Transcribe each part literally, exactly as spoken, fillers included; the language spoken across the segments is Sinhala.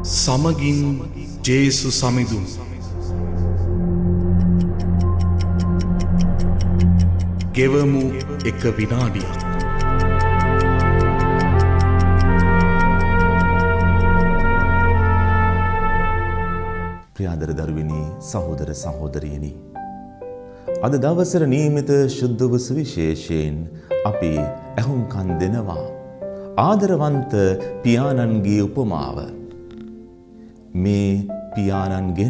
සමගින් ජේසු සමිඳුන් ගෙවමු එක විනාඩියක්. ප්‍රියාදර දරුවනි, සහෝදර සහෝදරියනි, අද දවසට නියමිත ශුද්ධ වූ සුවිශේෂයෙන් අපි ඇහුම්කන් දෙනවා ආදරවන්ත පියාණන්ගේ උපමාව. මේ පියාණන්ගෙන්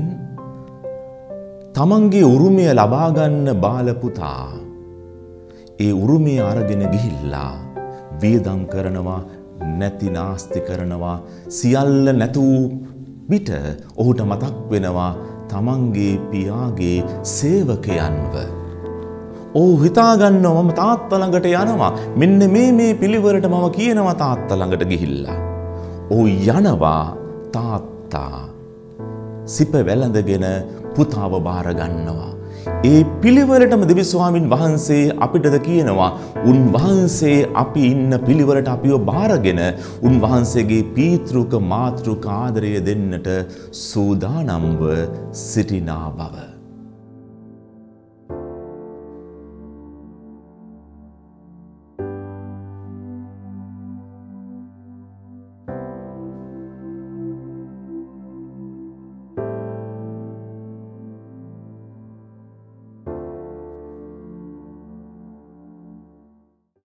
තමන්ගේ උරුමය ලබා ගන්න බාල පුතා ඒ උරුමය අරගෙන ගිහිල්ලා වියදම් කරනවා, නැති නාස්ති කරනවා. සියල්ල නැතු විට ඔහුට මතක් වෙනවා තමන්ගේ පියාගේ සේවකයන්ව. ඔහු හිතා ගන්නවා මම තාත්තා ළඟට යනවා, මෙන්න මේ මේ පිළිවෙලට මම කියනවා තාත්තා ළඟට ගිහිල්ලා. ඔහු යනවා තාත්තා සිප වැළඳගෙන පුතාව බාර ගන්නවා. ඒ පිළිවෙලටම දෙවි ස්වාමින් වහන්සේ අපිටද කියනවා උන්වහන්සේ අපි ඉන්න පිළිවෙලට අපිව බාරගෙන උන්වහන්සේගේ පීතෘක මාතෘක ආදරය දෙන්නට සූදානම්ව සිටිනා බව.